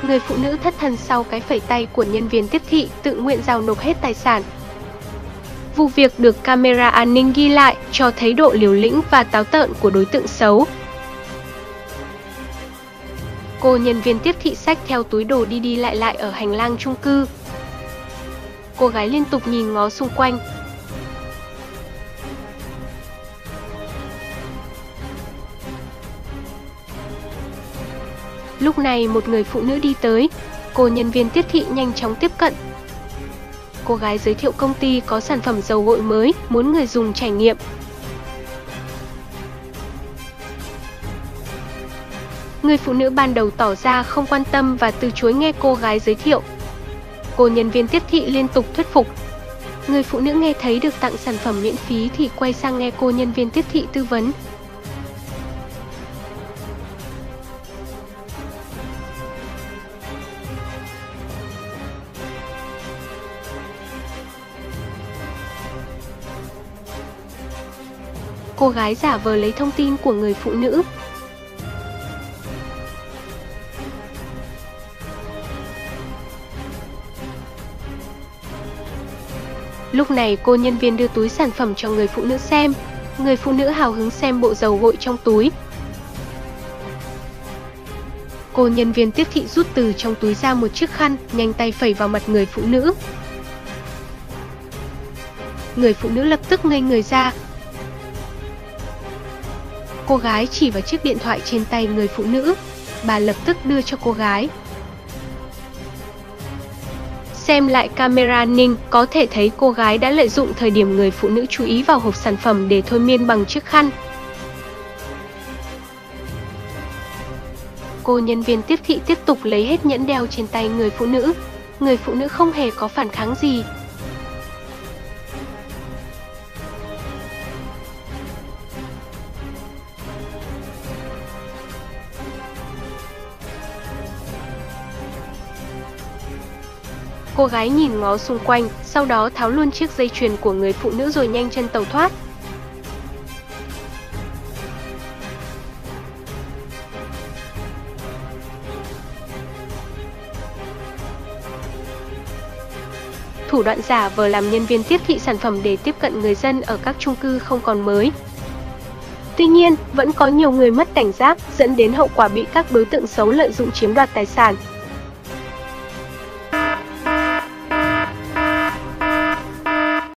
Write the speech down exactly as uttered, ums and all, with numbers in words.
người phụ nữ thất thần sau cái phẩy tay của nhân viên tiếp thị tự nguyện giao nộp hết tài sản. Vụ việc được camera an ninh ghi lại, cho thấy độ liều lĩnh và táo tợn của đối tượng xấu. Cô nhân viên tiếp thị xách theo túi đồ đi đi lại lại ở hành lang chung cư. Cô gái liên tục nhìn ngó xung quanh. Lúc này một người phụ nữ đi tới, cô nhân viên tiếp thị nhanh chóng tiếp cận. Cô gái giới thiệu công ty có sản phẩm dầu gội mới, muốn người dùng trải nghiệm. Người phụ nữ ban đầu tỏ ra không quan tâm và từ chối nghe cô gái giới thiệu. Cô nhân viên tiếp thị liên tục thuyết phục. Người phụ nữ nghe thấy được tặng sản phẩm miễn phí thì quay sang nghe cô nhân viên tiếp thị tư vấn. Cô gái giả vờ lấy thông tin của người phụ nữ. Lúc này cô nhân viên đưa túi sản phẩm cho người phụ nữ xem. Người phụ nữ hào hứng xem bộ dầu gội trong túi. Cô nhân viên tiếp thị rút từ trong túi ra một chiếc khăn, nhanh tay phẩy vào mặt người phụ nữ. Người phụ nữ lập tức ngây người ra. Cô gái chỉ vào chiếc điện thoại trên tay người phụ nữ. Bà lập tức đưa cho cô gái. Xem lại camera an ninh, có thể thấy cô gái đã lợi dụng thời điểm người phụ nữ chú ý vào hộp sản phẩm để thôi miên bằng chiếc khăn. Cô nhân viên tiếp thị tiếp tục lấy hết nhẫn đeo trên tay người phụ nữ. Người phụ nữ không hề có phản kháng gì. Cô gái nhìn ngó xung quanh, sau đó tháo luôn chiếc dây chuyền của người phụ nữ rồi nhanh chân tẩu thoát. Thủ đoạn giả vờ làm nhân viên tiếp thị sản phẩm để tiếp cận người dân ở các chung cư không còn mới. Tuy nhiên, vẫn có nhiều người mất cảnh giác, dẫn đến hậu quả bị các đối tượng xấu lợi dụng chiếm đoạt tài sản.